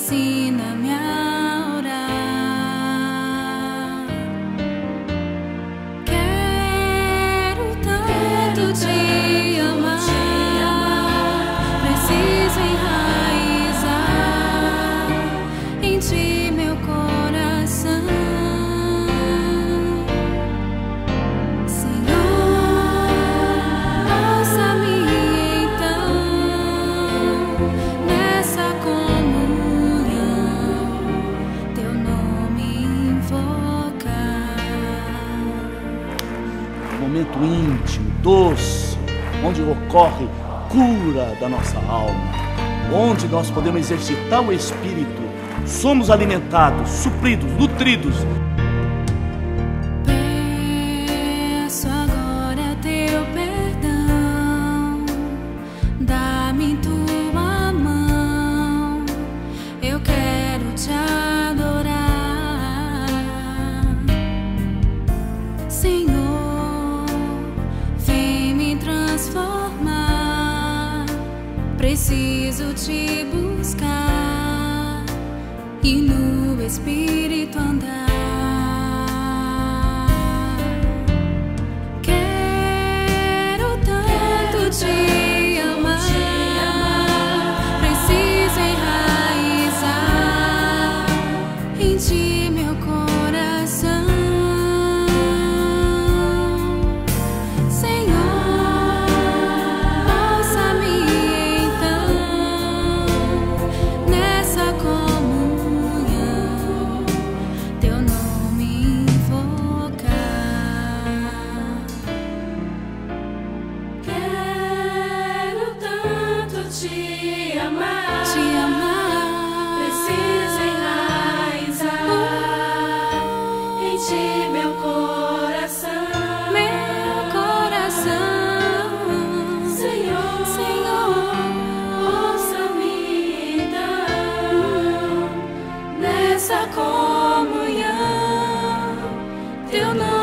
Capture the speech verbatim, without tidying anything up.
ensina-me a orar. Quero tanto te amar, preciso enraizar em ti meu coração. Momento íntimo, doce, onde ocorre cura da nossa alma, onde nós podemos exercitar o Espírito, somos alimentados, supridos, nutridos. Peço agora teu perdão, dá-me em tua mão, eu quero te adorar, Senhor. Transformar, preciso te buscar e no Espírito andar. Quero tanto te amar, preciso enraizar em ti meu coração. Te amar, te amar, preciso enraizar em ti meu coração, meu coração. Senhor, Senhor, ouça-me então nessa comunhão, teu nome